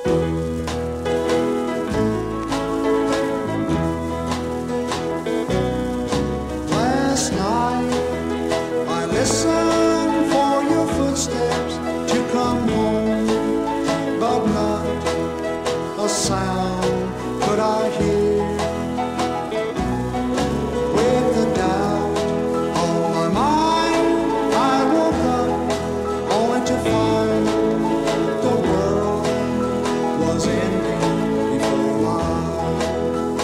Last night I listened for your footsteps to come home, but not a sound could I hear. With the doubt on my mind, I woke up only to find the world was ending before my eyes.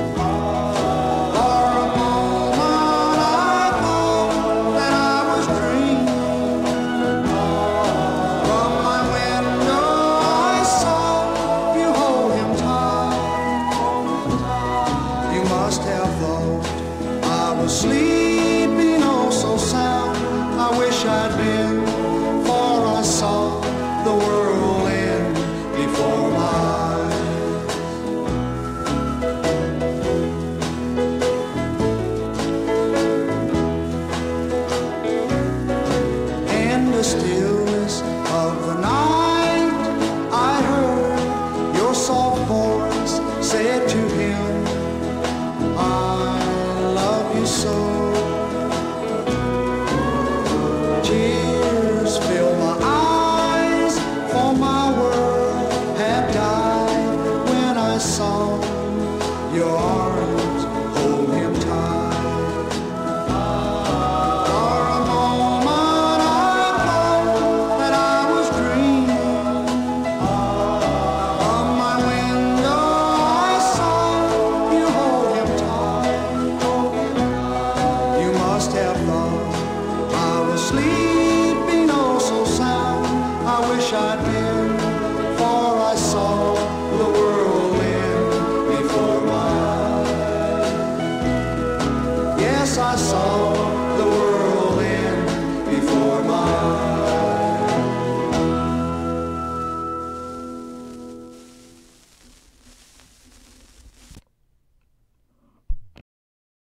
For a moment I thought that I was dreaming. From my window I saw you hold him tight. You must have thought I was sleeping oh so sound. I wish I'd been, for I saw the world end before my eyes. In the stillness of the night, I heard your soft voice say to him, I love you so. Tears fill my eyes, for my world had died when I saw your arms hold him tight. For a moment I thought that I was dreaming. From my window I saw you hold him tight. You must have thought I was sleeping oh so sound. I wish I'd been, for I saw the world end before my eyes. Yes, I saw the world end before my eyes.